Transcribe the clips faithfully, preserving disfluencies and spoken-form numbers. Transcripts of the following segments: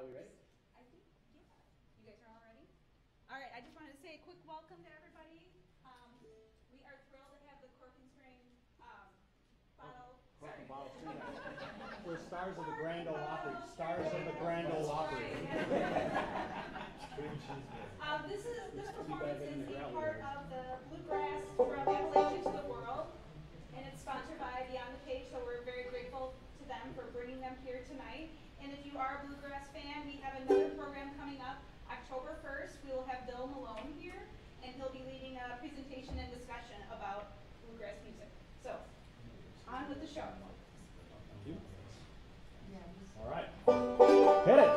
Are we ready? I think, yeah. You guys are all ready? All right, I just wanted to say a quick welcome to everybody. Um, we are thrilled to have the Cork and String um, bottle. Cork Sorry. and bottle string band. We're stars of the Grand Ole Opry. Stars of the Grand Ole Opry. um, this is this performance is a part of the Bluegrass from Appalachia to the World, and it's sponsored by Beyond the Page. So we're very grateful to them for bringing them here tonight. And if you are a Bluegrass fan, we have another program coming up October first. We will have Bill Malone here, and he'll be leading a presentation and discussion about Bluegrass music. So, on with the show. Thank you. All right. Hit it.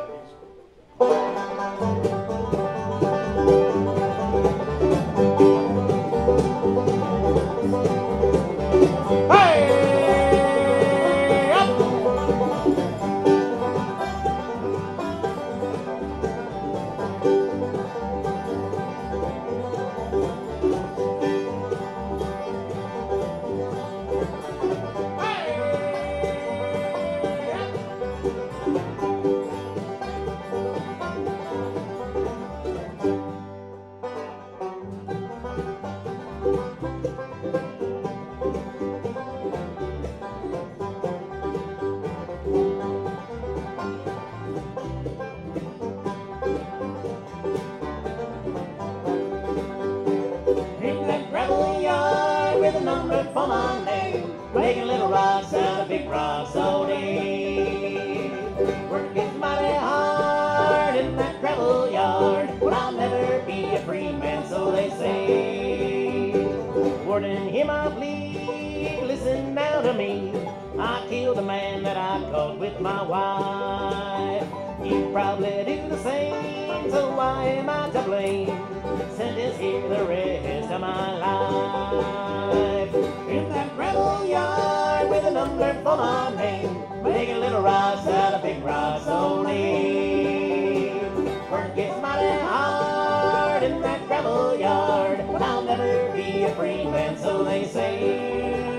For my name, making little rocks out of big rocks all day. Work gets mighty hard in that gravel yard, but I'll never be a free man, so they say. Warning him I bleed, listen now to me. I killed a man that I caught with my wife. You probably do the same, so why am I to blame? Sentence here the rest of my life. In that gravel yard with a number for my name, making little rocks out of big rocks only. Work gets mighty hard in that gravel yard, but I'll never be a free man, so they say.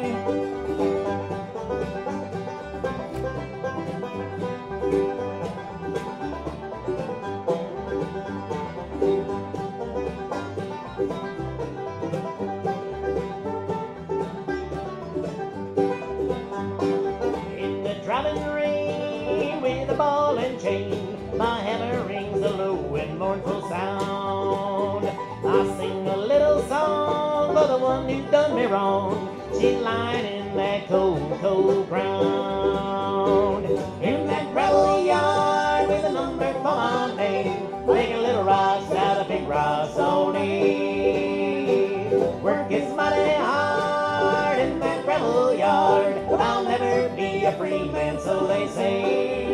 Ball and chain, my hammer rings a low and mournful sound. I sing a little song for the one who done me wrong. She's lying in that cold, cold ground. In that gravel yard with a number for my name, making little rocks out of big rocks all day. Work is mighty hard in that gravel yard, but I'll never be a free man, so they say.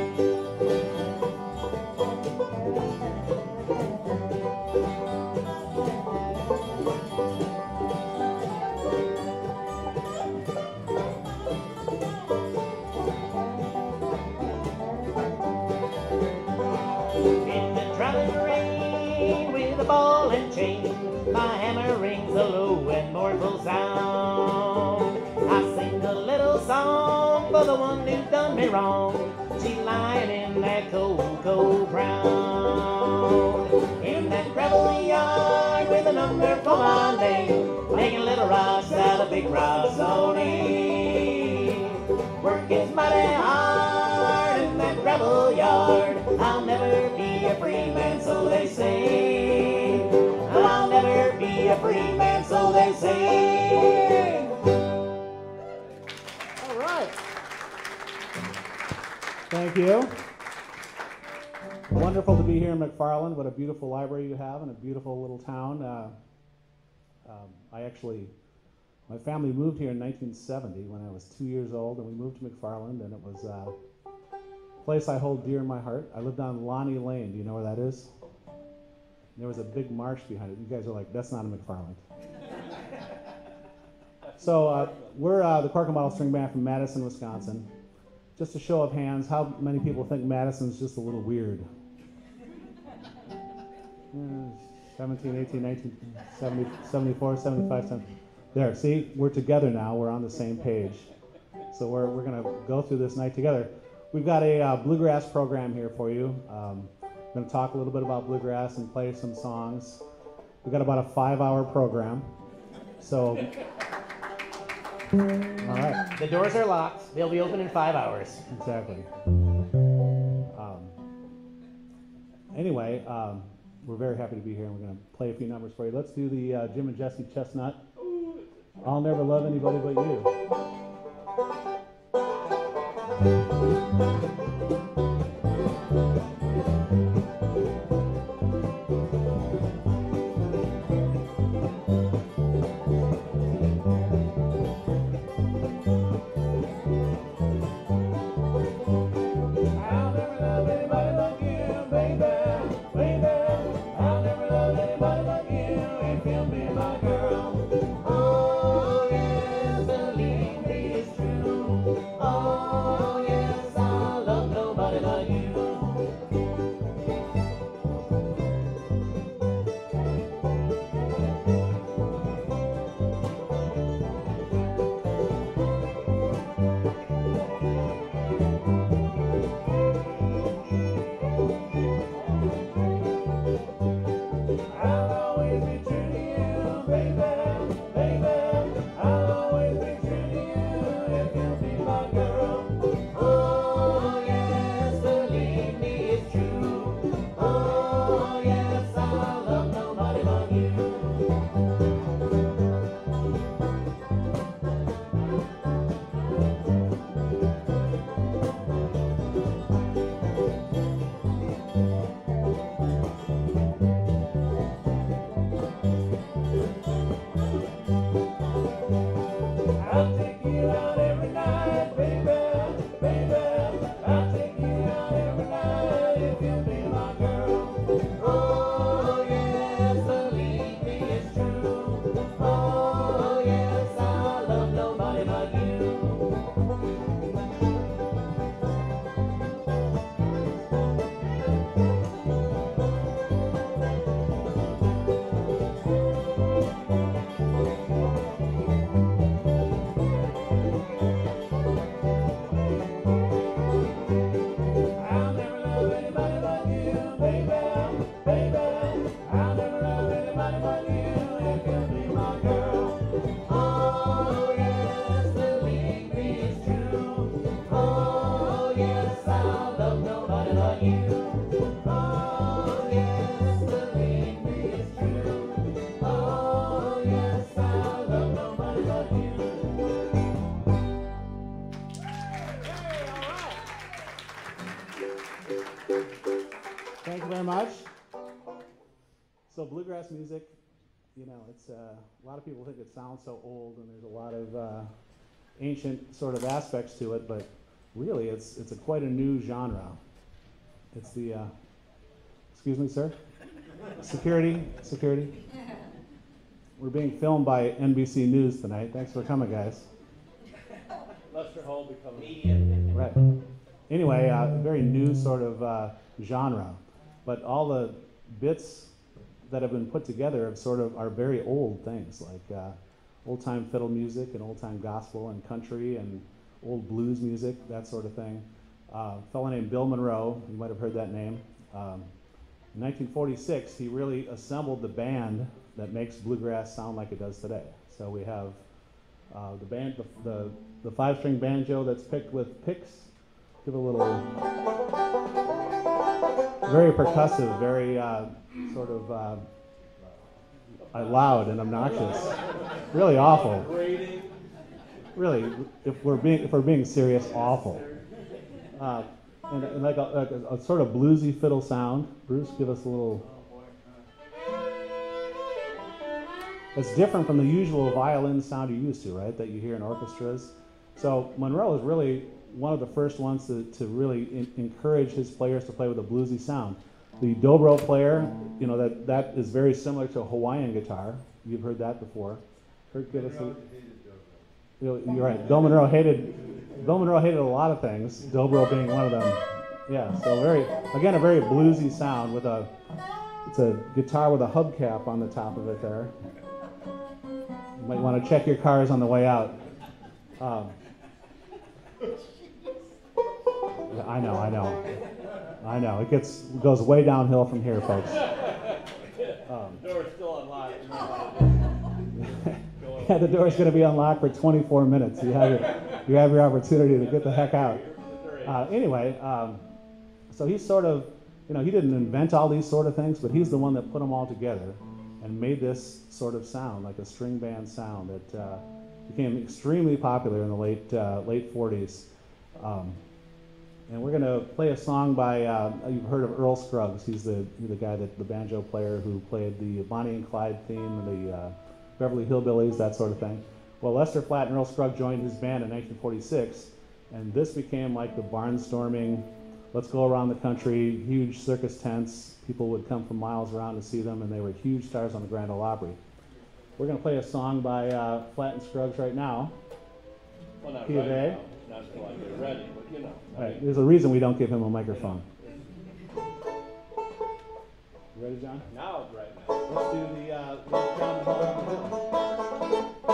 Ball and chain, my hammer rings a low and mournful sound. I sing a little song for the one who done me wrong. She's lying in that cold, cold ground. In that gravel yard with a number for my name, making little rocks out of big rocks only. Work is mighty hard in that gravel yard. I'll never be a free man, so they say. I'll never be a free man, so they say. All right. Thank you. Wonderful to be here in McFarland. What a beautiful library you have and a beautiful little town. Uh, um, I actually, my family moved here in nineteen seventy when I was two years old, and we moved to McFarland, and it was uh, a place I hold dear in my heart. I lived on Lonnie Lane. Do you know where that is? There was a big marsh behind it. You guys are like, that's not a McFarland. So uh, we're uh, the Cork and Bottle String Band from Madison, Wisconsin. Just a show of hands, how many people think Madison's just a little weird? Uh, seventeen, eighteen, nineteen, seventy, seventy-four, seventy-five, seventy. There, see, we're together now. We're on the same page. So we're, we're going to go through this night together. we've got a uh, bluegrass program here for you. Um, I'm going to talk a little bit about bluegrass and play some songs. We've got about a five-hour program. So, all right. The doors are locked. They'll be open in five hours. Exactly. Um, anyway, um, we're very happy to be here, and we're going to play a few numbers for you. Let's do the uh, Jim and Jesse Chestnut. I'll never love anybody but you. Thank you very much. So bluegrass music, you know, it's uh, a lot of people think it sounds so old, and there's a lot of uh, ancient sort of aspects to it, but really it's it's a quite a new genre. It's the, uh, excuse me, sir? Security, security. We're being filmed by N B C News tonight. Thanks for coming, guys. Lester Hall become Media. Right. Anyway, uh, very new sort of uh, genre, but all the bits that have been put together have sort of are very old things, like uh, old-time fiddle music and old-time gospel and country and old blues music, that sort of thing. Uh, a fellow named Bill Monroe, you might have heard that name. Um, in nineteen forty-six, he really assembled the band that makes bluegrass sound like it does today. So we have uh, the band, the, the, the five-string banjo that's picked with picks. Give a little, very percussive, very uh, sort of uh, uh, loud and obnoxious. Really awful. Really, if we're being if we're being serious, awful. Uh, and, and like, a, like a, a sort of bluesy fiddle sound. Bruce, give us a little. It's different from the usual violin sound you're used to, right? That you hear in orchestras. So Monroe is really one of the first ones to, to really in, encourage his players to play with a bluesy sound. The dobro player, you know, that, that is very similar to a Hawaiian guitar. You've heard that before. Kurt, give us a, you're right. Bill Monroe hated Bill Monroe hated a lot of things, dobro being one of them. Yeah, so very again a very bluesy sound with a it's a guitar with a hubcap on the top of it there. You might want to check your cars on the way out. Um, Yeah, I know, I know. I know. It gets goes way downhill from here, folks. Um, The door's still unlocked. yeah, the door's going to be unlocked for twenty-four minutes. You have your, you have your opportunity to get the heck out. Uh, anyway, um, so he's sort of, you know, he didn't invent all these sort of things, but he's the one that put them all together and made this sort of sound, like a string band sound that uh, became extremely popular in the late uh, late forties. Um, and we're going to play a song by, uh, you've heard of Earl Scruggs. He's the he's the guy, that the banjo player who played the Bonnie and Clyde theme and the uh, Beverly Hillbillies, that sort of thing. Well, Lester Flatt and Earl Scruggs joined his band in nineteen forty-six, and this became like the barnstorming, let's go around the country, huge circus tents. People would come from miles around to see them, and they were huge stars on the Grand Ole Opry. We're going to play a song by uh, Flatt and Scruggs right now. Well, not Key of right A. now. Not until I get ready, but you know. I Right. mean, There's a reason we don't give him a microphone. You ready, John? now it's right now. Let's do the uh, Little Town and Home on the Hill.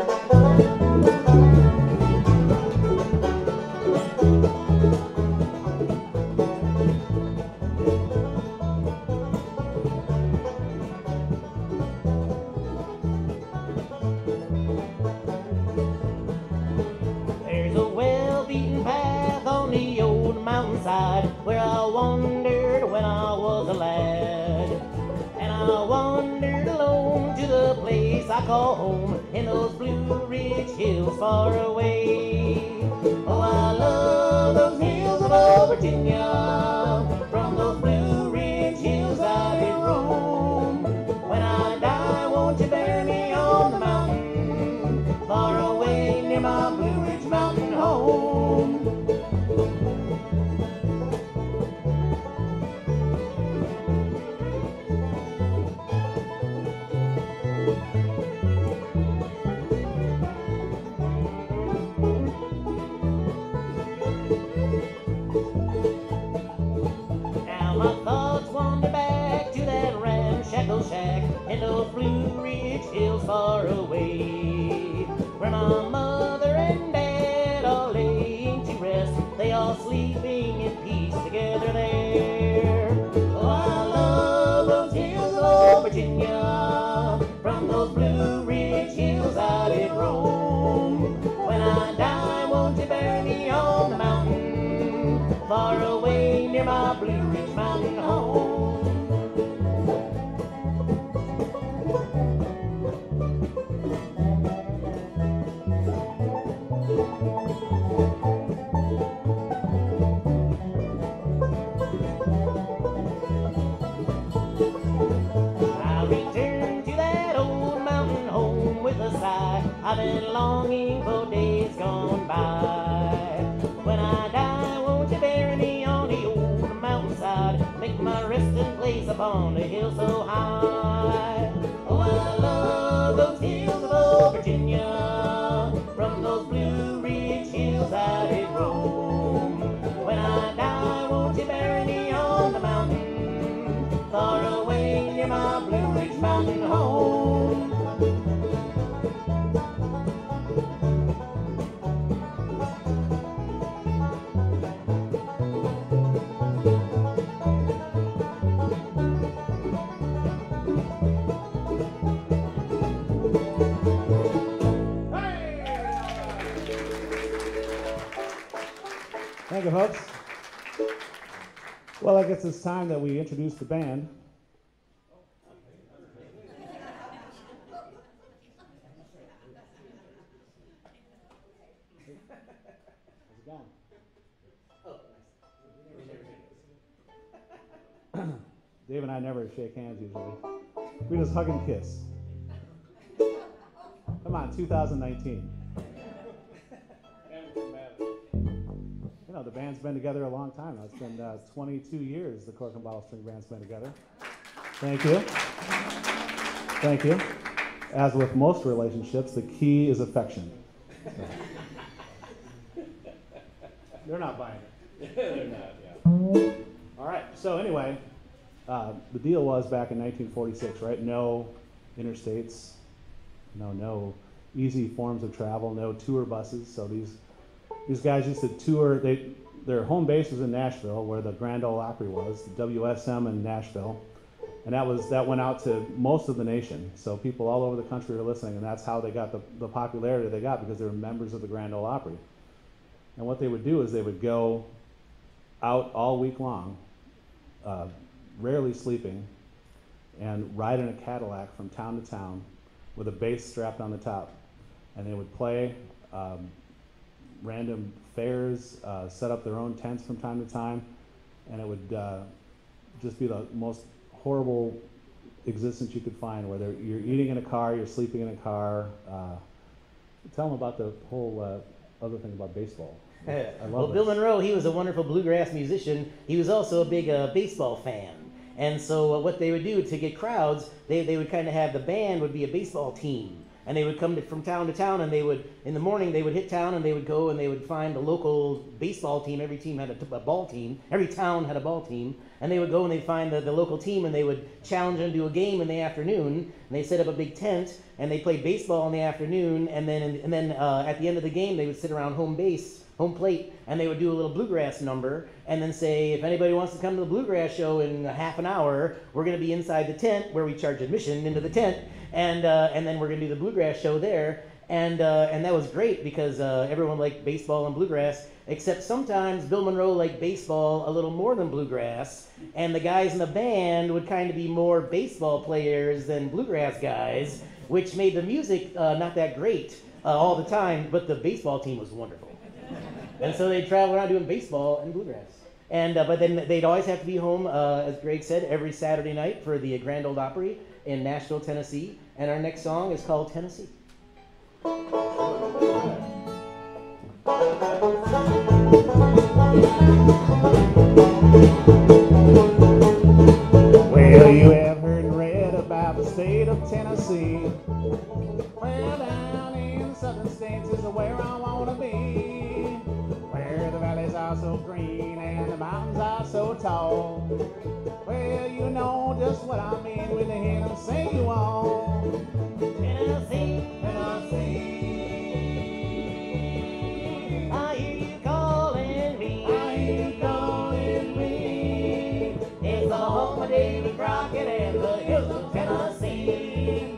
There's a well-beaten path on the old mountainside where I wandered when I was a lad. And I wandered alone to the place I call home in those Blue Ridge hills far away. Oh, I love those hills of old Virginia. From those Blue Ridge hills I did roam. When I die, won't you bury me on the mountain far away near my Blue Ridge Mountain home? Now my thoughts wander back to that ramshackle shack in those Blue Ridge hills far away, where my mother and dad are laying to rest. They all sleeping in peace together there. Oh, I love those hills of old Virginia. From those Blue Ridge hills I did roam. When I die, won't you bury me on the mountain far away near my Blue Ridge Mountain home? I return to that old mountain home with a sigh. I've been longing for days gone by. When I die, won't you bury me on the old mountainside? Make my resting place upon the hill so high. Oh, I love those hills of old Virginia. From those Blue Ridge hills I did roam. When I die, won't you bury me on the mountain far away near my Blue Ridge Mountain home? Thank you, folks. Well, I guess it's time that we introduce the band. How's it going? Dave and I never shake hands usually. We just hug and kiss. Come on, two thousand nineteen. You know, the band's been together a long time now. It's been uh, twenty-two years the Cork and Bottle String Band's been together. Thank you. Thank you. As with most relationships, the key is affection. So. They're not buying it. They're not, yeah. All right, so anyway, uh, the deal was back in nineteen forty-six, right? No interstates, no, no easy forms of travel, no tour buses. So these these guys used to tour. They their home base was in Nashville, where the Grand Ole Opry was, the W S M in Nashville. And that was that went out to most of the nation. So people all over the country were listening, and that's how they got the, the popularity they got, because they were members of the Grand Ole Opry. And what they would do is they would go out all week long, uh, rarely sleeping, and ride in a Cadillac from town to town with a bass strapped on the top. And they would play um, random fairs, uh, set up their own tents from time to time, and it would uh, just be the most horrible existence you could find, where you're eating in a car, you're sleeping in a car. Uh, tell them about the whole uh, other thing about baseball. I love Well, this. Bill Monroe, he was a wonderful bluegrass musician. He was also a big uh, baseball fan. And so uh, what they would do to get crowds, they, they would kind of have the band would be a baseball team. And they would come to, from town to town, and they would, in the morning, they would hit town, and they would go and they would find a local baseball team. Every team had a, t- a ball team. Every town had a ball team. And they would go and they'd find the, the local team, and they would challenge them to a game in the afternoon. And they set up a big tent, and they played baseball in the afternoon. And then, and then uh, at the end of the game, they would sit around home base, home plate, and they would do a little bluegrass number, and then say, if anybody wants to come to the bluegrass show in a half an hour, we're going to be inside the tent, where we charge admission into the tent, and uh, and then we're going to do the bluegrass show there. And uh, and that was great, because uh, everyone liked baseball and bluegrass, except sometimes Bill Monroe liked baseball a little more than bluegrass, and the guys in the band would kind of be more baseball players than bluegrass guys, which made the music uh, not that great uh, all the time, but the baseball team was wonderful. And so they'd travel around doing baseball and bluegrass. And uh, but then they'd always have to be home, uh, as Greg said, every Saturday night for the Grand Ole Opry in Nashville, Tennessee. And our next song is called Tennessee. Well, you have heard and read about the state of Tennessee. Well, down in the southern states is where I want to be, where the valleys are so green and the mountains are so tall. Well, you know just what I mean when they hear them say you all. Tennessee, Tennessee, I hear you calling me. I hear you calling me. It's the home of David Crockett and the hills of Tennessee.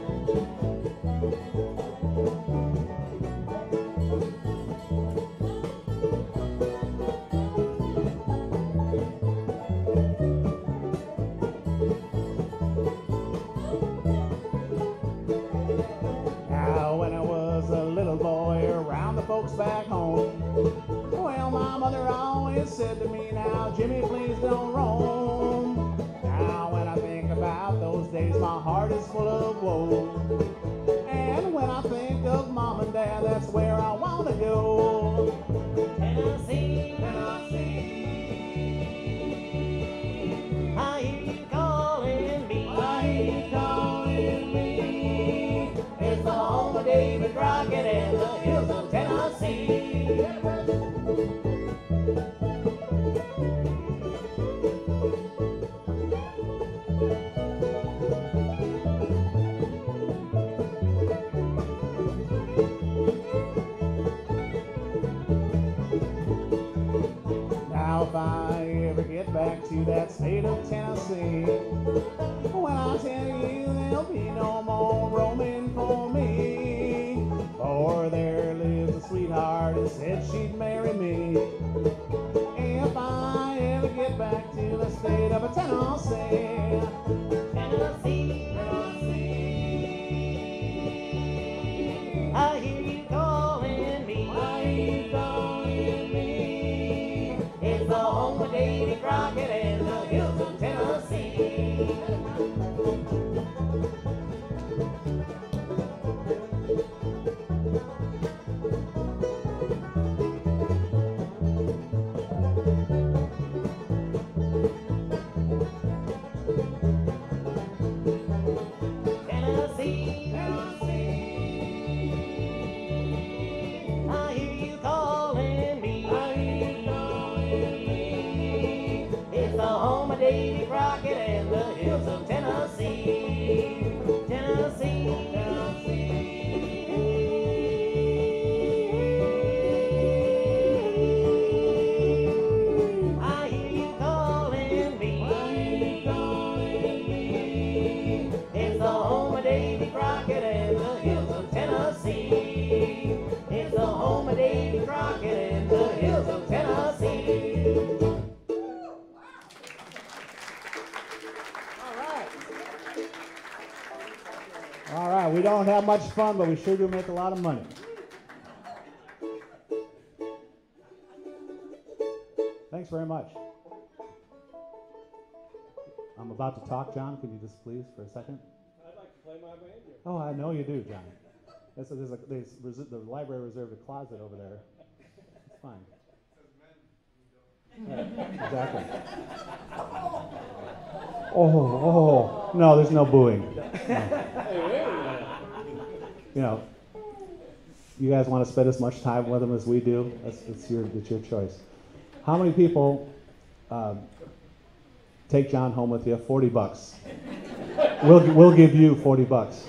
Now, when I was a little boy, around the folks back home, well, my mother always said to me, now, Jimmy, please don't roam. Now, when I think about those days, my heart is full of woe. And when I think of Mom and Dad, that's where I want to go. Tennessee, Tennessee, I hear you calling me. I hear you calling me. It's the home of David Crockett and the hills of Tennessee. Now, if I ever get back to that state of Tennessee, when I tell you there'll be no more roaming for me, for there lives a sweetheart who said she'd marry me. If I ever get back to the state of Tennessee, Tennessee, Tennessee, I hear you calling me. I hear you calling me. It's the home of David Crockett and the hills of Tennessee. we don't have much fun, but we sure do make a lot of money. Thanks very much. I'm about to talk, John. Could you just please for a second? I'd like to play my banjo. Oh, I know you do, John. There's, there's a, there's, resi- the library reserved a closet over there. It's fine. Yeah, exactly. Oh, oh, no, there's no booing. No. Hey, wait a minute. You know, you guys want to spend as much time with them as we do? That's, it's your, it's your choice. How many people um, take John home with you? Forty bucks. We'll we'll give you forty bucks.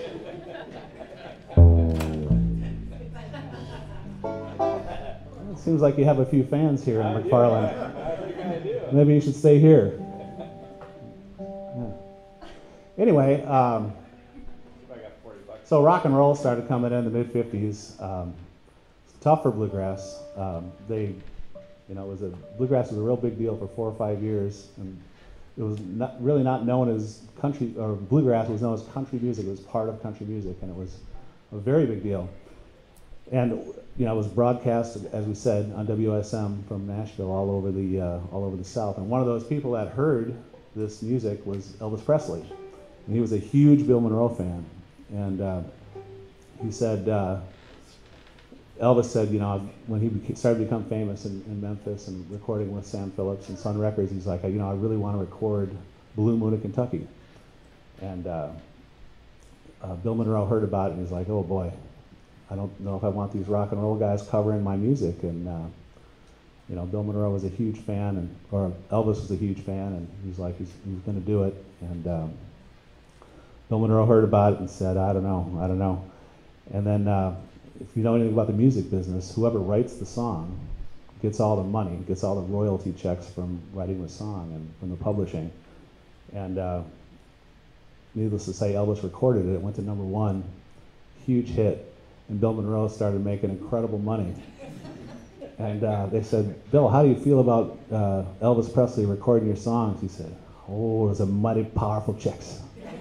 It seems like you have a few fans here in I do. McFarland. I think I do. Maybe you should stay here. Yeah. Anyway, um, I got forty bucks. so rock and roll started coming in the mid fifties. Um, it's tough for bluegrass. Um, they, you know, it was a bluegrass was a real big deal for four or five years, and it was not, really not known as country, or bluegrass was known as country music. It was part of country music, and it was a very big deal. And you know, it was broadcast, as we said, on W S M from Nashville all over the uh, all over the South. And one of those people that heard this music was Elvis Presley, and he was a huge Bill Monroe fan. And uh, he said, uh, Elvis said, you know, when he beca- started to become famous in, in Memphis and recording with Sam Phillips and Sun Records, he's like, you know, I really want to record Blue Moon of Kentucky. And uh, uh, Bill Monroe heard about it, and he's like, oh boy, I don't know if I want these rock and roll guys covering my music. And uh, you know, Bill Monroe was a huge fan, and or Elvis was a huge fan, and he's like, he's, he's going to do it. And um, Bill Monroe heard about it and said, I don't know, I don't know. And then, uh, if you know anything about the music business, whoever writes the song gets all the money, gets all the royalty checks from writing the song and from the publishing. And uh, needless to say, Elvis recorded it. It went to number one, huge hit. And Bill Monroe started making incredible money. And uh, they said, Bill, how do you feel about uh, Elvis Presley recording your songs? He said, oh, those are mighty powerful checks.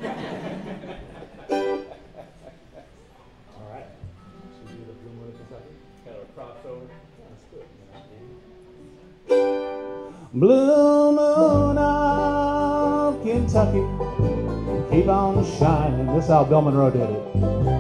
All right. Should we do the Blue Moon of Kentucky? Kind of a crossover. Let's do it. Blue Moon of Kentucky, keep on shining. This is how Bill Monroe did it.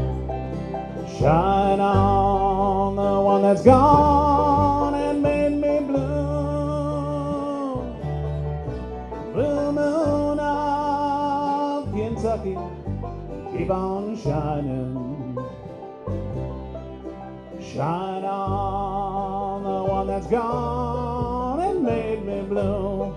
Shine on the one that's gone and made me blue. Blue Moon of Kentucky, keep on shining. Shine on the one that's gone and made me blue.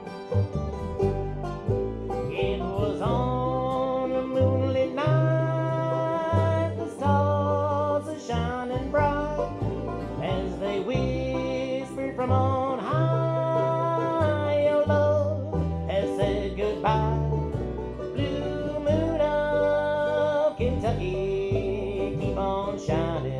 It was on a moonlit night, the stars are shining bright, as they whispered from on high, your love has said goodbye. Blue moon of Kentucky, keep on shining.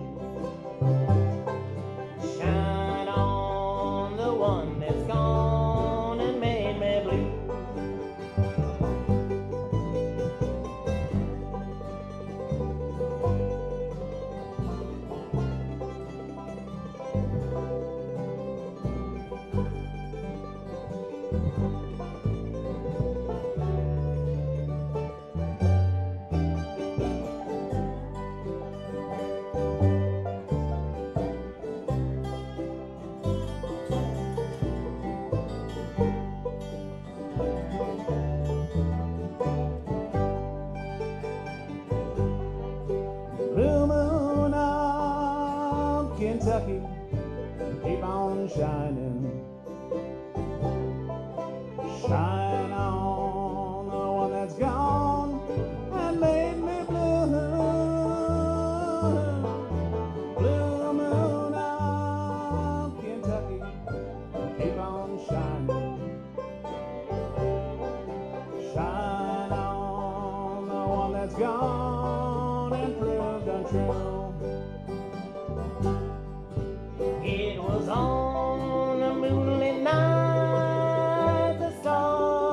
Shine on the one that's gone and made me blue. Blue Moon of Kentucky, keep on shining. Shine on the one that's gone and made me blue. Blue Moon of Kentucky, keep on shining. Shine on the one that's gone and proved untrue. It was on a moonlit night, the stars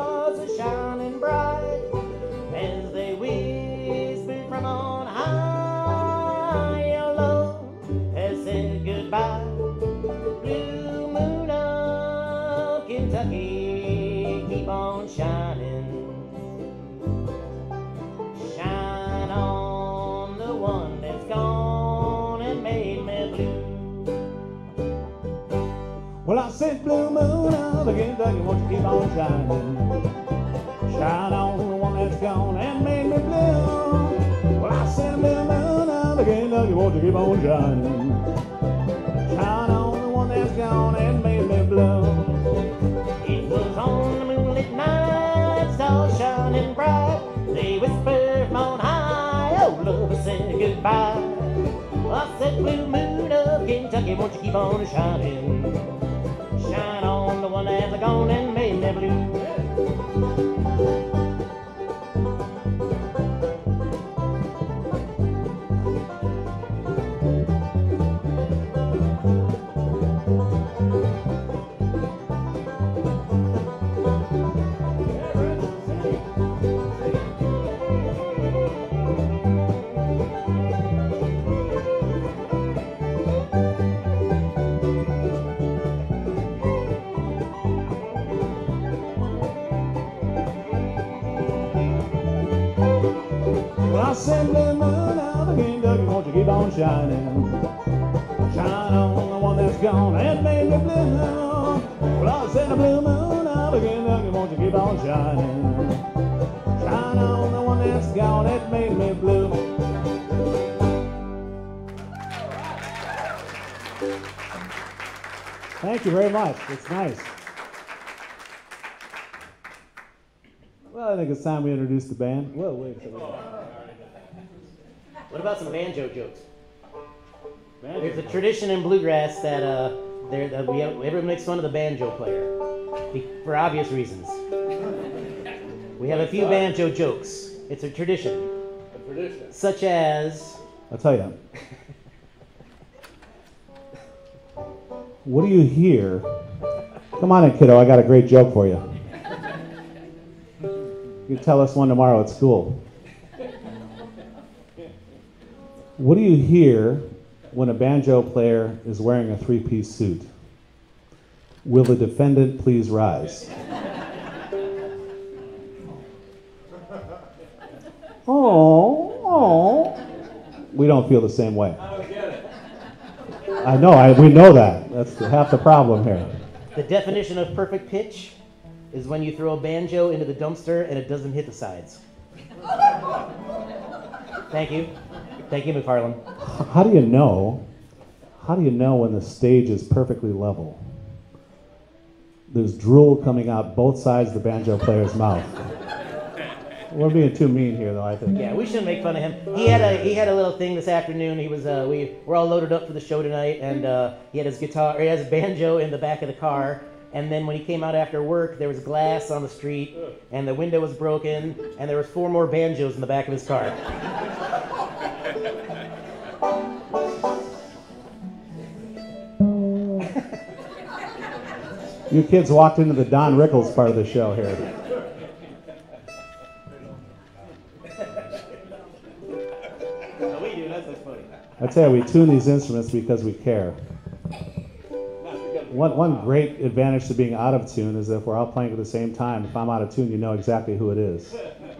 Well, I said, blue moon of Kentucky, won't you keep on shining? Shine on the one that's gone and made me blue. Well, I said, blue moon of Kentucky, won't you keep on shining? Shine on the one that's gone and made me blue. It was on the moonlit night, stars shining bright. They whispered from on high, oh, love, said goodbye. I said, blue moon of Kentucky, won't you keep on shining? Shine on the one that's gone and made me blue. Well, I said, blue moon of Kentucky, won't you keep on shining? Shine on the one that's gone and made me blue. Well, I said, the blue moon of Kentucky, won't you keep on shining? Shine on the one that's gone and made me blue. Thank you very much. It's nice. Well, I think it's time we introduce the band. Whoa, wait a second. What about some banjo jokes? Banjo. There's a tradition in bluegrass that uh, there that we everyone makes fun of the banjo player be- for obvious reasons. We have a few banjo jokes. It's a tradition, A tradition. such as I'll tell you. What do you hear? Come on in, kiddo. I got a great joke for you. You can tell us one tomorrow at school. What do you hear when a banjo player is wearing a three-piece suit? Will the defendant please rise? Oh, oh. We don't feel the same way. I don't get it. I know, I, we know that. That's the, half the problem here. the definition of perfect pitch is when you throw a banjo into the dumpster and it doesn't hit the sides. Thank you. Thank you, McFarland. How do you know? How do you know when the stage is perfectly level? There's drool coming out both sides of the banjo player's mouth. We're being too mean here, though, I think. Yeah, we shouldn't make fun of him. He had a he had a little thing this afternoon. He was uh, we we're all loaded up for the show tonight, and uh, he had his guitar, or he has his banjo in the back of the car. And then when he came out after work, there was glass on the street, and the window was broken, and there was four more banjos in the back of his car. You kids walked into the Don Rickles part of the show here. We do. That's what's funny. I tell you, we tune these instruments because we care. One, one great advantage to being out of tune is if we're all playing at the same time. If I'm out of tune, you know exactly who it is.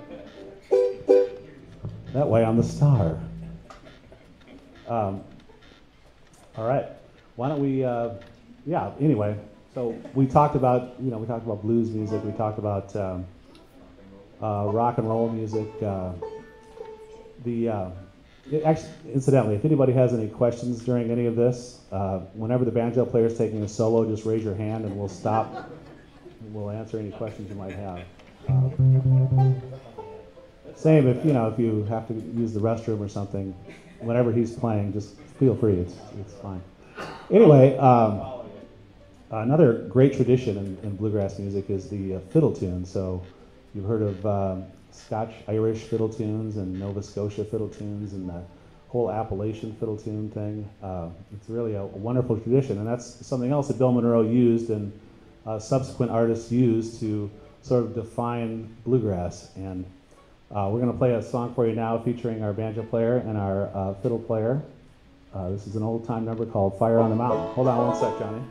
That way, I'm the star. Um, all right. Why don't we? Uh, yeah. Anyway, so we talked about you know we talked about blues music. We talked about um, uh, rock and roll music. Uh, the uh, it actually, incidentally, if anybody has any questions during any of this, uh, whenever the banjo player is taking a solo, just raise your hand and we'll stop. And we'll answer any questions you might have. Uh, same if you know if you have to use the restroom or something. Whenever he's playing, just feel free. It's it's fine. Anyway, um, another great tradition in, in bluegrass music is the uh, fiddle tune. So you've heard of um, Scotch-Irish fiddle tunes and Nova Scotia fiddle tunes and the whole Appalachian fiddle tune thing. Uh, it's really a, a wonderful tradition, and that's something else that Bill Monroe used and uh, subsequent artists used to sort of define bluegrass. And uh, we're going to play a song for you now featuring our banjo player and our uh, fiddle player. Uh, this is an old-time number called Fire on the Mountain. Hold on one sec, Johnny.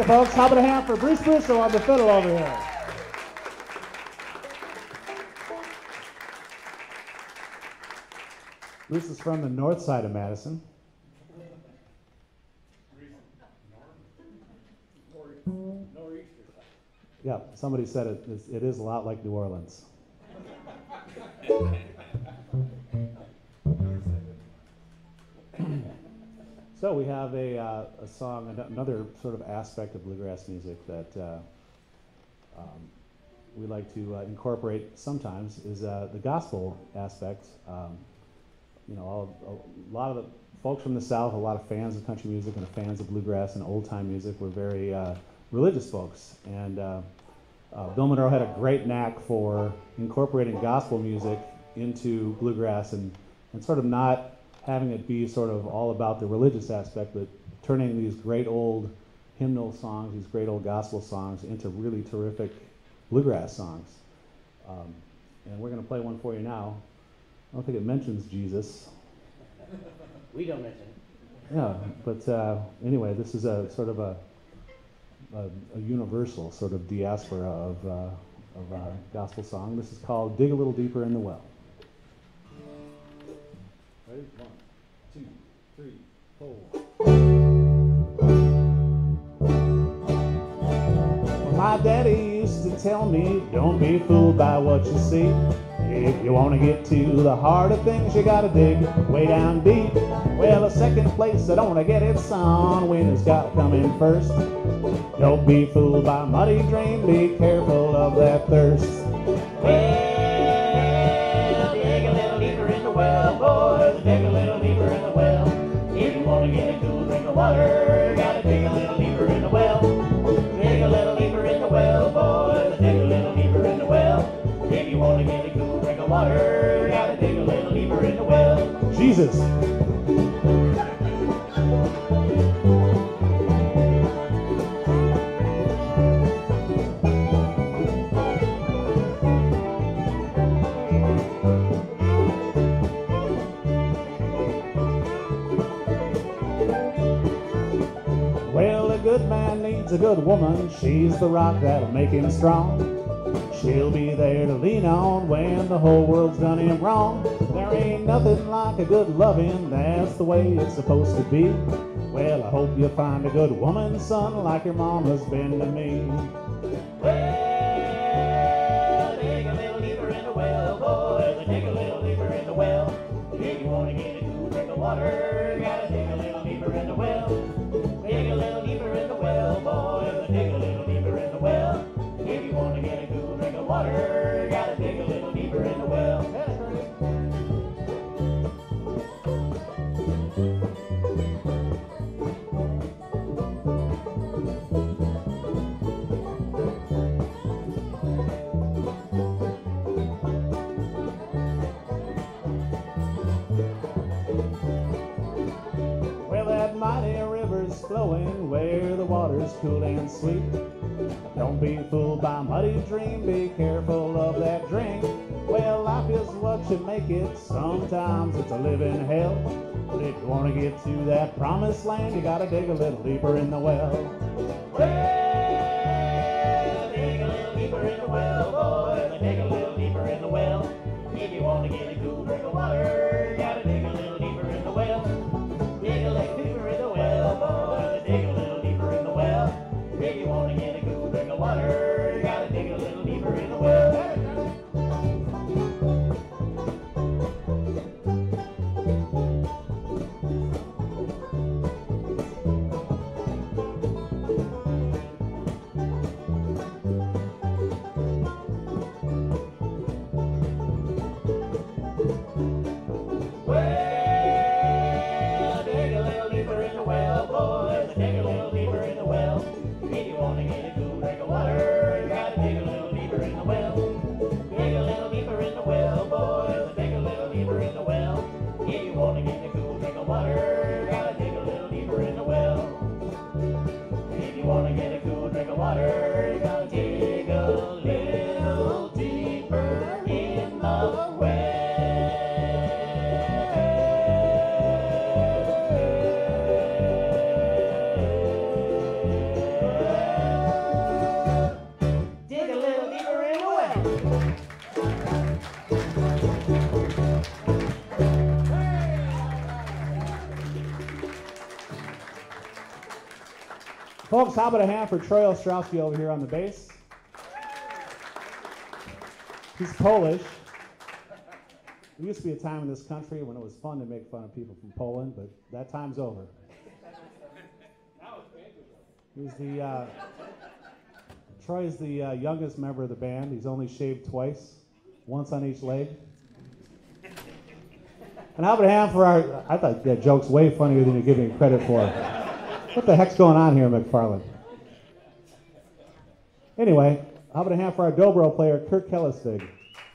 you, folks. How about a hand for Bruce Brusso on the fiddle over here? Bruce is from the north side of Madison. Yeah, somebody said it, it is a lot like New Orleans. So we have a, uh, a song, another sort of aspect of bluegrass music that uh, um, we like to uh, incorporate sometimes is uh, the gospel aspect. Um, you know, all, a lot of the folks from the South, a lot of fans of country music and fans of bluegrass and old time music were very uh, religious folks. And uh, uh, Bill Monroe had a great knack for incorporating gospel music into bluegrass and, and sort of not having it be sort of all about the religious aspect, but turning these great old hymnal songs, these great old gospel songs into really terrific bluegrass songs. Um, and we're going to play one for you now. I don't think it mentions Jesus. We don't mention it. Yeah, but uh, anyway, this is a sort of a, a, a universal sort of diaspora of, uh, of uh, gospel song. This is called Dig a Little Deeper in the Well. Ready? One, two, three, four. Well, my daddy used to tell me, don't be fooled by what you see. If you want to get to the heart of things, you gotta dig way down deep. Well, a second place, I don't want to get it, son. Winter's got to come in first. Don't be fooled by muddy drain, be careful of that thirst. Well, dig a little deeper in the well, boys. Dig a little deeper in the well. If you want to get a cool drink of water, gotta dig a little deeper in the well. Dig a little deeper in the well, boys. Dig a little deeper in the well. If you want to get a cool drink of water, gotta dig a little deeper in the well. Jesus. Well, a good man needs a good woman. She's the rock that'll make him strong. She'll be there to lean on when the whole world's done him wrong. There ain't nothing like a good loving, that's the way it's supposed to be. Well, I hope you find a good woman, son, like your mama's been to me. Well, dig a little deeper in the well, boys. Dig a little deeper in the well. If you want to get a cool drink of water, gotta dig a little deeper in the well. Dig a little deeper in the well, boys. Dig a little deeper in the well. If you want to get a cool drink of water, gotta dig a little deeper in the well. Well, that mighty river's flowing where the water's cool and sweet. Don't be fooled by muddy dream, be careful of that drink. Well, life is what you make it, sometimes it's a living hell. But if you want to get to that promised land, you gotta dig a little deeper in the well. Well, dig a little deeper in the well, boys. Dig a little deeper in the well. If you want to get a cool drink of water, gotta dig a little deeper in the well. Dig a little deeper in the well, boys. Dig a little deeper in the well. If you want to get a cool drink of water, gotta dig a little deeper in the well. Folks, how about a hand for Troy Ostrowski over here on the bass? He's Polish. There used to be a time in this country when it was fun to make fun of people from Poland, but that time's over. He's the uh, Troy is the uh, youngest member of the band. He's only shaved twice, once on each leg. And how about a hand for our? I thought that joke's way funnier than you're giving credit for. What the heck's going on here, McFarland? Anyway, how about a hand for our dobro player, Kirk Kellesvig?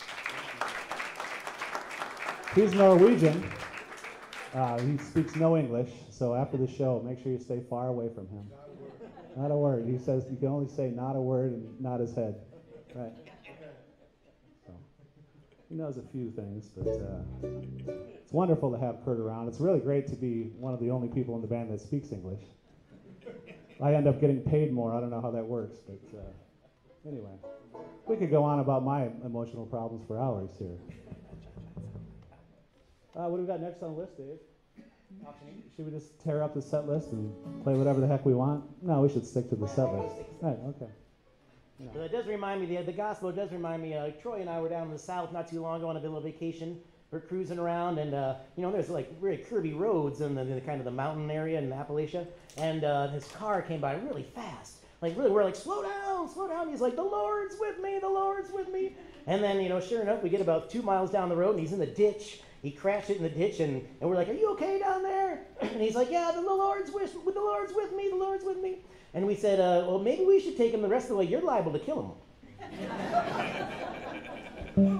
He's Norwegian. Uh, he speaks no English, so after the show, make sure you stay far away from him. Not a word. He says you can only say not a word and nod his head. Right. So, he knows a few things, but uh, it's wonderful to have Kurt around. It's really great to be one of the only people in the band that speaks English. I end up getting paid more. I don't know how that works, but uh, anyway. We could go on about my emotional problems for hours here. Uh, what do we got next on the list, Dave? Should we just tear up the set list and play whatever the heck we want? No, we should stick to the set list. Right, okay. Yeah. So it does remind me, the, the gospel does remind me, uh, Troy and I were down in the south not too long ago on a little vacation. We're cruising around, and uh, you know, there's like very curvy roads in the, in the kind of the mountain area in Appalachia, and uh, his car came by really fast. Like really, we're like, slow down, slow down. He's like, the Lord's with me, the Lord's with me. And then, you know, sure enough, we get about two miles down the road, and he's in the ditch. He crashed it in the ditch, and, and we're like, are you okay down there? And he's like, yeah, the Lord's with, the Lord's with me, the Lord's with me. And we said, uh, well, maybe we should take him the rest of the way. You're liable to kill him.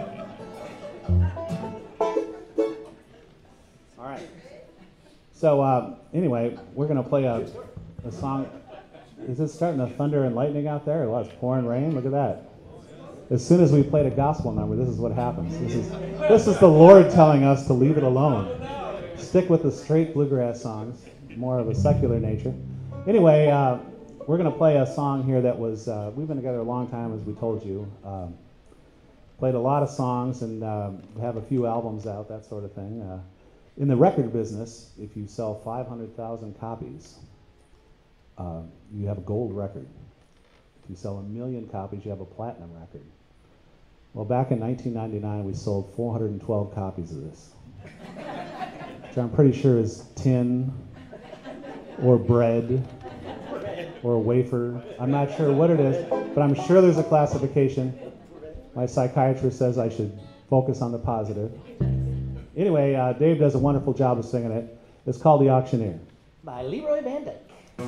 All right. So uh, anyway, we're going to play a, a song. Is it starting to thunder and lightning out there? Or what? It's pouring rain? Look at that. As soon as we played a gospel number, this is what happens. This is, this is the Lord telling us to leave it alone. Stick with the straight bluegrass songs, more of a secular nature. Anyway, uh, we're going to play a song here that was, uh, we've been together a long time, as we told you. Um, played a lot of songs and uh, have a few albums out, that sort of thing. Uh, in the record business, if you sell five hundred thousand copies, uh, you have a gold record. If you sell a million copies, you have a platinum record. Well, back in nineteen ninety-nine, we sold four hundred twelve copies of this, which I'm pretty sure is tin or bread or wafer. I'm not sure what it is, but I'm sure there's a classification. My psychiatrist says I should focus on the positive. Anyway, uh, Dave does a wonderful job of singing it. It's called The Auctioneer. By Leroy Van Dyke.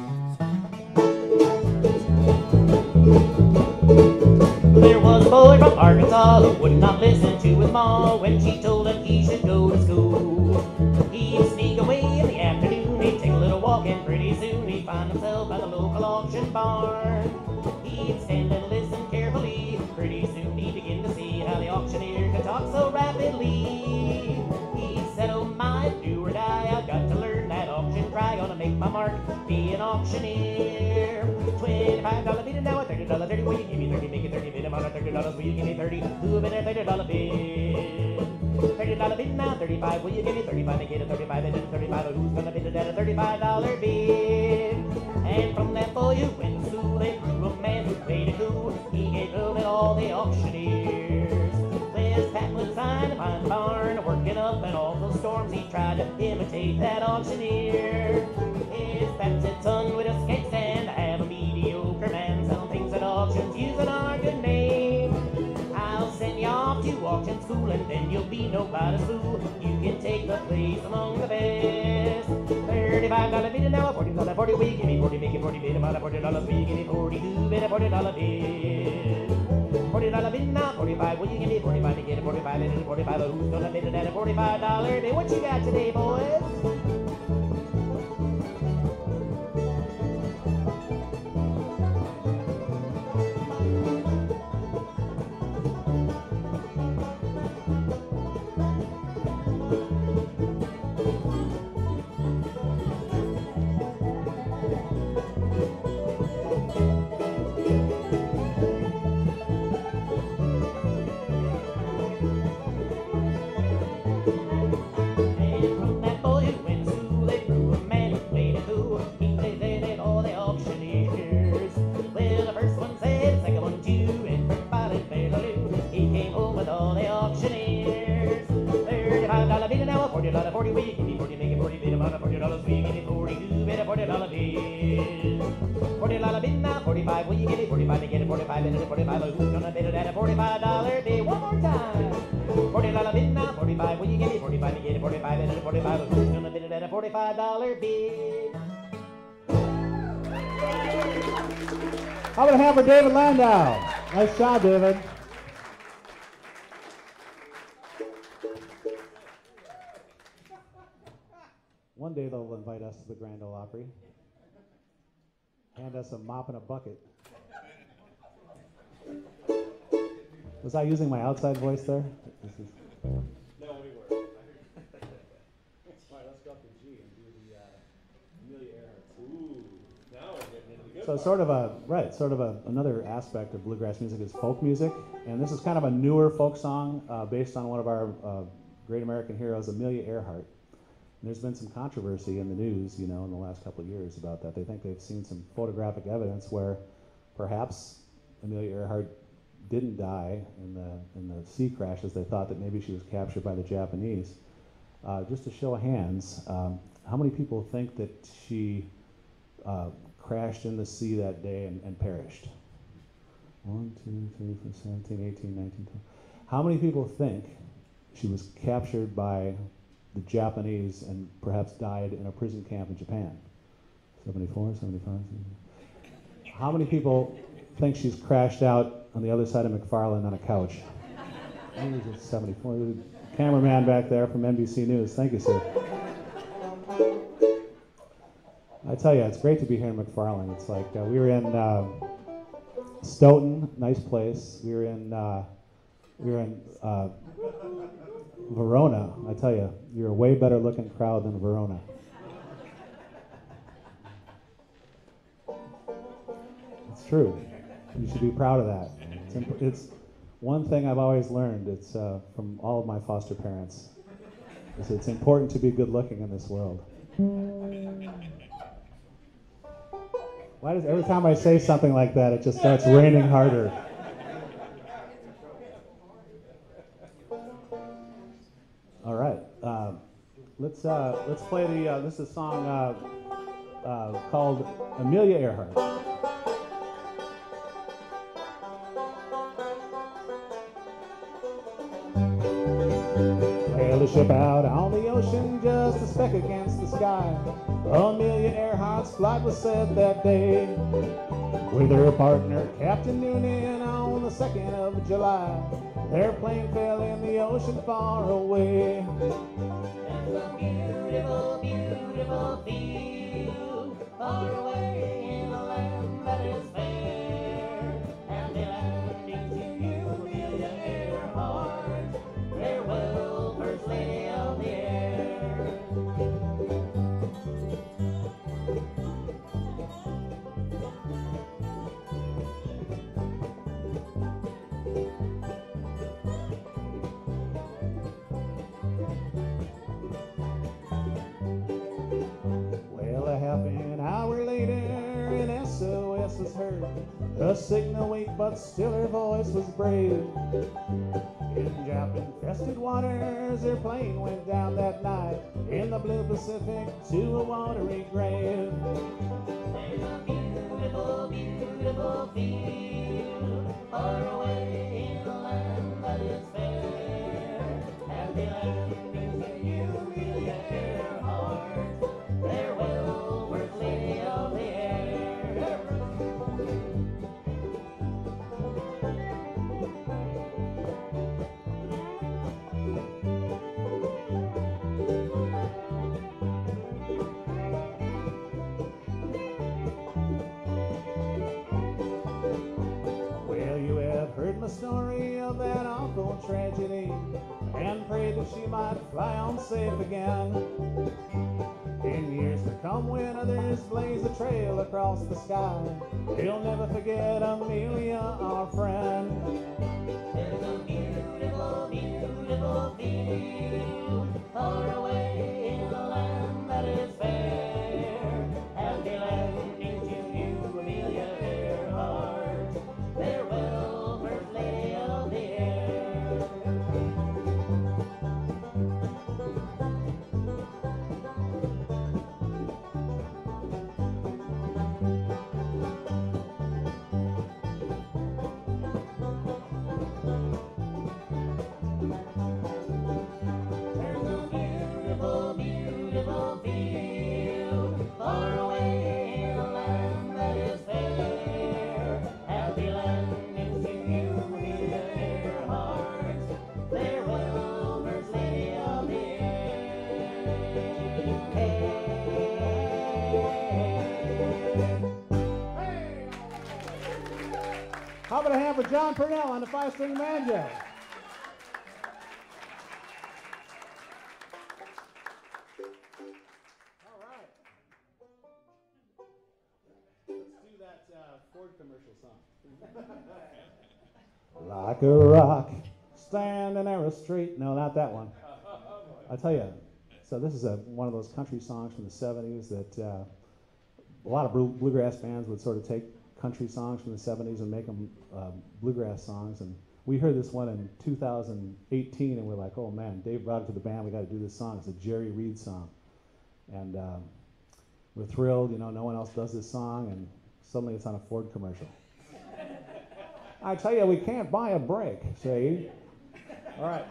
There was a boy from Arkansas who would not listen to his ma when she told him he should go to school. He'd sneak away in the afternoon, he'd take a little walk, and pretty soon he'd find himself at the local auction barn. He'd stand and listen carefully, pretty soon he'd begin to see how the auctioneer could talk so rapidly. He said, oh my, do or die, I've got to learn that auction cry, gonna make my mark, be an auctioneer. Twenty-five dollar bid and now a thirty dollar thirty. Will you give me thirty? Make it thirty. Bid amount of thirty dollars. Will you give me thirty? Who bid a thirty dollar bid? Thirty dollar bid now thirty-five. Will you give me thirty-five? Make it a thirty-five. Bid a thirty-five. Who's gonna bid it at a thirty-five dollar bid? And from that boy who went to school, they grew a man who played a coup. He gave room at all the auctioneers. His Pat was signed to find the barn, working up in all those storms. He tried to imitate that auctioneer. His Pat said, son, with a skate stand, I have a mediocre man selling things at auctions using our good name. I'll send you off to auction school, and then you'll be nobody's fool. You can take the place among the best. Thirty-five dollar bid and now a forty dollar forty. Will you give me forty? Make it forty. Bid about a forty dollars. Will you give me forty? Who bid a forty dollar bid? Forty dollar bid now forty-five. Will you give me forty-five? Make it a forty-five. Bid a forty-five. Who's gonna bid it at a forty-five dollar bid? What you got today, boys? fares. Thirty-five dollar bill now, a forty dollar forty. Will you give me forty? Make it forty. Bit about a forty dollars. Will you give me forty-two? Bit a forty dollar bill. Forty dollar bill now, forty-five. Will you give me forty-five? Make it a forty-five. Bit a forty-five. Who's gonna bid it at a forty-five dollar bill? One more time. Forty dollar bill now, forty-five. Will you give me forty-five? Make it a forty-five. Bit a forty-five. Who's gonna bid it at a forty-five dollar bill? How about a hand for David Landau? Nice job, David. One day they'll invite us to the Grand Ole Opry. Hand us a mop and a bucket. Was I using my outside voice there? This is... No, we were. All right, let's go up to G and do the uh, Amelia Earhart. Ooh, now we're getting into the good So part. sort of a, right, sort of a, another aspect of bluegrass music is folk music. And this is kind of a newer folk song uh, based on one of our uh, great American heroes, Amelia Earhart. And there's been some controversy in the news, you know, in the last couple of years about that. They think they've seen some photographic evidence where perhaps Amelia Earhart didn't die in the in the sea crashes. They thought that maybe she was captured by the Japanese. Uh, just to show of hands, um, how many people think that she uh, crashed in the sea that day and, and perished? One, two, three, four, seventeen, eighteen, nineteen, twenty. How many people think she was captured by the Japanese and perhaps died in a prison camp in Japan? seventy-four, seventy-five, seventy-five. How many people think she's crashed out on the other side of McFarland on a couch? seventy-four. The cameraman back there from N B C News. Thank you, sir. I tell you, it's great to be here in McFarland. It's like uh, we were in uh, Stoughton, nice place. We were in uh, we were in uh, Verona. I tell you, you're a way better looking crowd than Verona. It's true. You should be proud of that. It's, imp- it's one thing I've always learned. It's uh, from all of my foster parents. Is it's important to be good looking in this world. Why does every time I say something like that, it just starts raining harder? All right, uh, let's uh, let's play the. Uh, this is a song uh, uh, called Amelia Earhart. Sailed a ship out on the ocean, just a speck against the sky. Amelia Earhart's flight was set that day, with her partner Captain Noonan on the second of July. Their plane fell in the ocean far away. It's a beautiful, beautiful field, far away in a land that is fair. And they landing to you, Amelia Earhart. Farewell, First Lady of the Air. Well, a half an hour later, an S O S was heard. A signal weak, but still her voice was brave. In Jap-infested waters, her plane went down that night in the blue Pacific to a watery grave. There's a beautiful, beautiful field, far away in a land that is fair. And they landing to you, Amelia Earhart. Farewell, First Lady of the Air. Well, you have heard my story of that awful tragedy, and prayed that she might fly on safe again. In years to come, when others blaze a trail across the sky, they'll never forget Amelia, our friend. There's a beautiful, beautiful field, far away in a land that is fair. And they landing to you, Amelia Earhart. Farewell, First Lady of the Air. How about a hand for John Purnell on the five-string banjo? All right. Let's do that uh, Ford commercial song. Like a rock standing there a street. No, not that one. I tell you. So this is a, one of those country songs from the seventies that uh, a lot of bluegrass bands would sort of take country songs from the seventies and make them uh, bluegrass songs. And we heard this one in two thousand eighteen, and we're like, oh man, Dave brought it to the band. We got to do this song. It's a Jerry Reed song, and um, we're thrilled. You know, no one else does this song, and suddenly it's on a Ford commercial. I tell you, we can't buy a break. See? All right.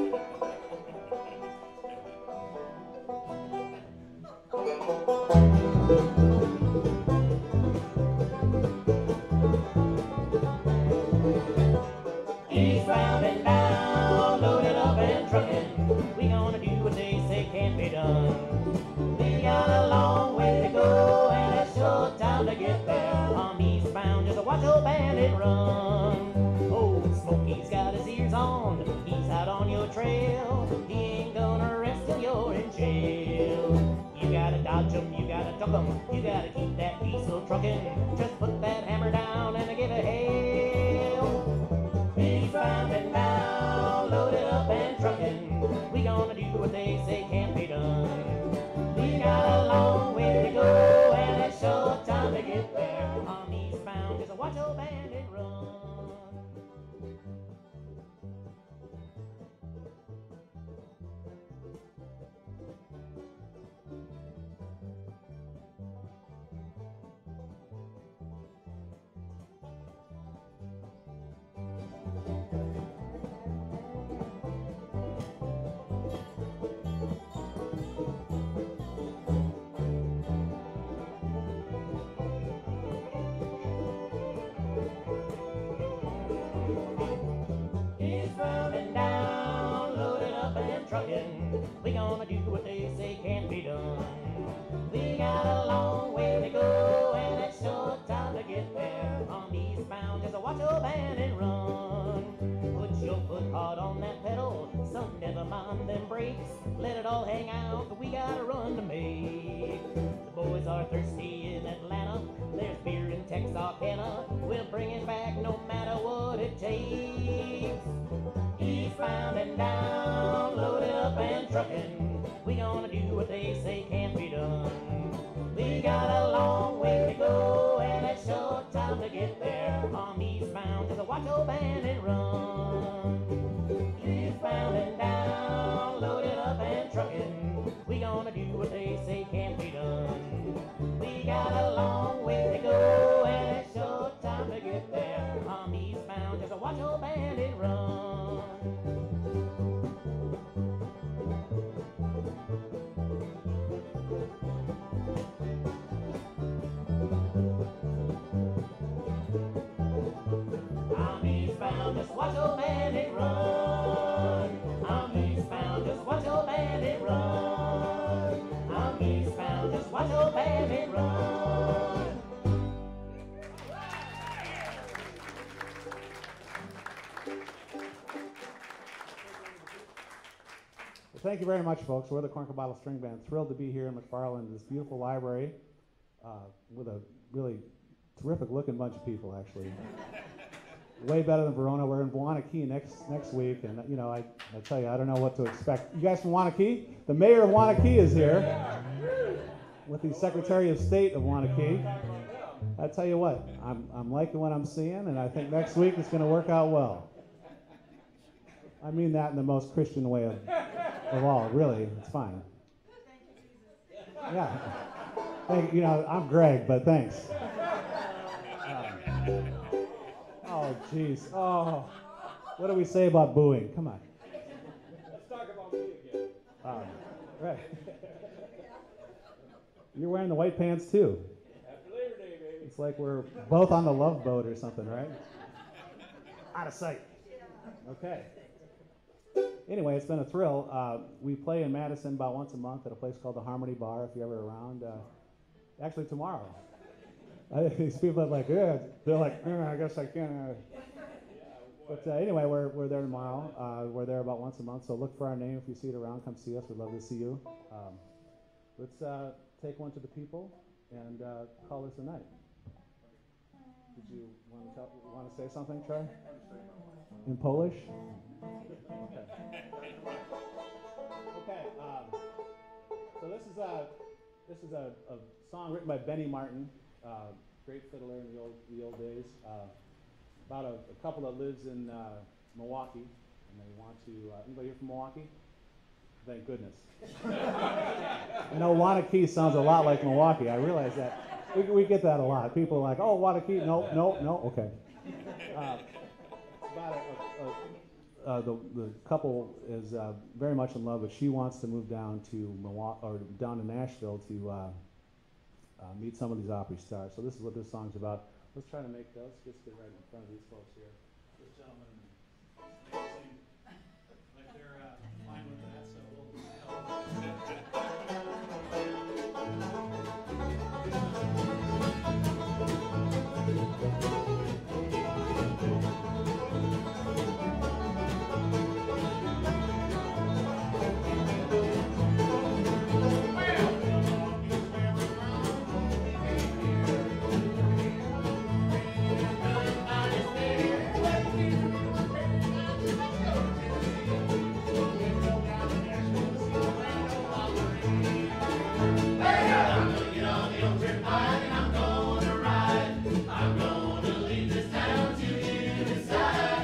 Eastbound and down, loaded up and trucking. We gonna do what they say can't be done. We got a long way to go and a short time to get there. I'm eastbound, just watch old bandit run. Oh, Smokey's got his ears on, he's out on your trail. He ain't gonna rest till you're in jail. You gotta dodge him, you gotta duck him, you gotta keep that diesel trucking. Just put that hammer down and give a hail. Eastbound and down, loaded up and trucking. We gonna do what they say can't be done. We got a long way to go and a short time to get there. I'm eastbound, just watch old bandit run. We gonna do what they say can't be done. We got a long way to go and a short time to get there. I'm eastbound, just watch your band and run. Put your foot hard on that pedal, son, never mind them brakes. Let it all hang out, but we got a run to make. The boys are thirsty in Atlanta, there's beer in Texarkana. We'll bring it back no matter what it takes. Eastbound and down, loaded up and trucking. We gonna do what they say can't be done. We got a long way to go and a short time to get there. I'm eastbound, just watch your bandit run. Eastbound and down, loaded up and trucking. We gonna do what they say can't be done. We got a long way to go and a short time to get there. I'm eastbound, just watch your bandit run. Just watch your bandit run. I'm eastbound, just watch your bandit run. I'm eastbound, just watch your bandit run. Well, thank you very much, folks. We're the Cork and Bottle String Band. Thrilled to be here in McFarland, this beautiful library, uh, with a really terrific-looking bunch of people, actually. Way better than Verona. We're in Wanakee next next week, and you know, I, I tell you, I don't know what to expect. You guys from Wanakee? The mayor of Wanakee is here with the Secretary of State of Wanakee. I tell you what, I'm I'm liking what I'm seeing, and I think next week it's going to work out well. I mean that in the most Christian way of, of all. Really, it's fine. Yeah. Thank you. Know, I'm Greg, but thanks. Um, Oh, jeez. Oh, what do we say about booing? Come on. Let's talk about me again. Um, right. You're wearing the white pants, too. After Labor Day, baby. It's like we're both on the Love Boat or something, right? Out of sight. Okay. Anyway, it's been a thrill. Uh, we play in Madison about once a month at a place called the Harmony Bar, if you're ever around. Uh, actually, tomorrow. I, these people are like, yeah, they're like, eh, I guess I can't. Uh. But uh, anyway, we're, we're there tomorrow. Uh, we're there about once a month, so look for our name if you see it around. Come see us. We'd love to see you. Um, let's uh, take one to the people and uh, call this a night. Did you want to tell, want to say something, Troy? In Polish? Okay. Okay. Um, so this is a this is a, a song written by Benny Martin, uh, great fiddler in the old the old days. Uh, about a, a couple that lives in uh, Milwaukee, and they want to. Uh, anybody here from Milwaukee? Thank goodness. I know Wanakee sounds a lot like Milwaukee. I realize that. We, we get that a lot. People are like, oh, Wanakee. No, no, no. Okay. Uh, about a, a, a, uh, the, the couple is uh, very much in love, but she wants to move down to Milwaukee or down to Nashville to uh, uh, meet some of these opera stars. So this is what this song's about. Let's try to make those. Let's get right in front of these folks here. This gentleman seem like they're uh, fine with that, so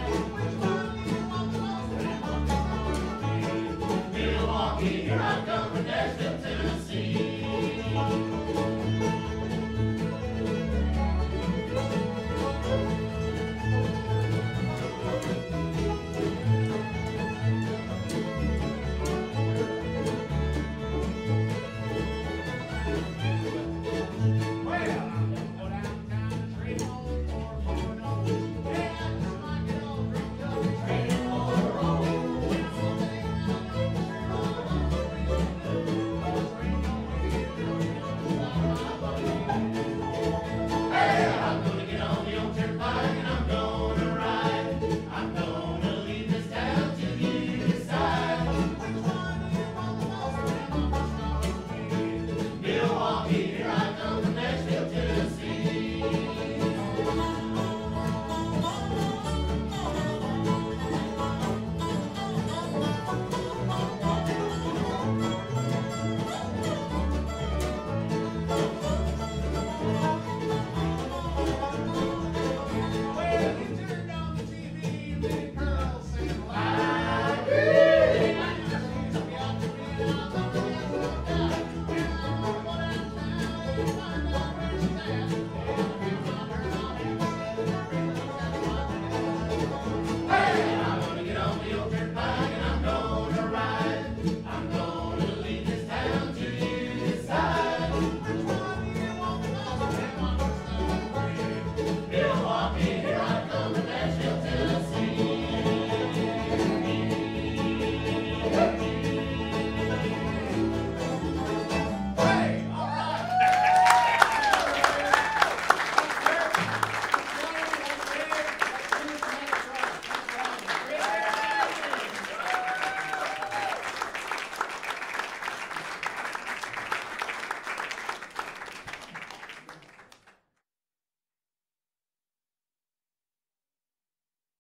Here I come.